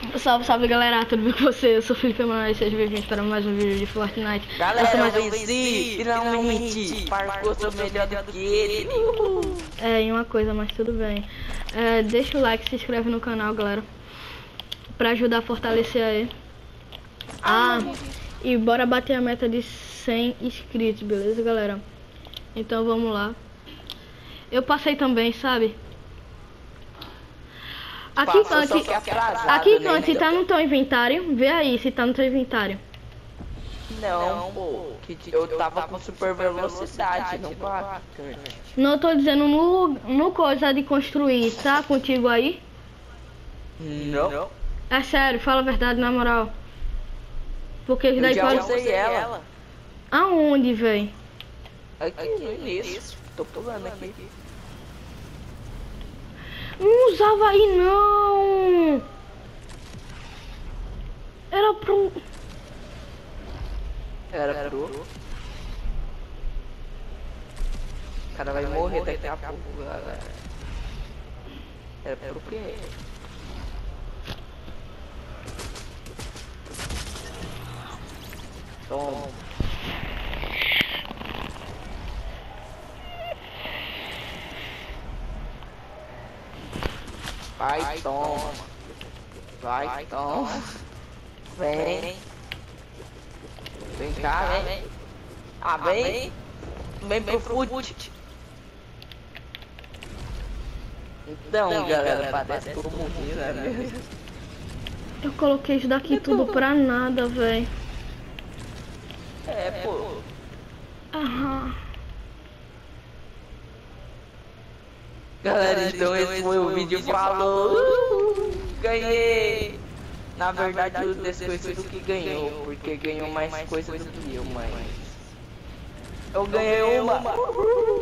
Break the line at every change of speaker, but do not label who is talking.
Salve, salve galera, tudo bem com você? Eu sou o Felipe Emanuel e seja bem-vindo para mais um vídeo de Fortnite.
Galera, eu venci, finalmente, parkour sou melhor do que ele.
Em uma coisa, mas tudo bem. Deixa o like, se inscreve no canal, galera, pra ajudar a fortalecer aí. E bora bater a meta de 100 inscritos, beleza, galera? Então vamos lá. Eu passei também, sabe? Aqui canto, se tá no teu inventário, vê aí se tá no teu inventário.
Não, pô, eu tava com super velocidade, não bate.
Não, eu tô dizendo no coisa de construir, tá contigo aí?
Não.
É sério, fala a verdade na moral. Porque
Eu
daí
já
pode...
usei ela.
Aonde, véi?
Aqui no início, tô pulando aqui.
Não usava aí não. Era pro...
Era pro... O cara vai morrer daqui a pouco, galera. Era pro quê? Toma. Vai, toma. Vai, toma. Vem. Vem cá, vem. Vem. Vem pro fute. Então, galera, parece que eu morri, né?
Eu coloquei isso daqui tudo pra nada, véi.
Pô.
Aham.
Galera, então esse foi o vídeo. Falou! Ganhei! Na verdade, o desconhecido que ganhou, porque ganhou mais coisa do que eu, mas... Eu ganhei uma!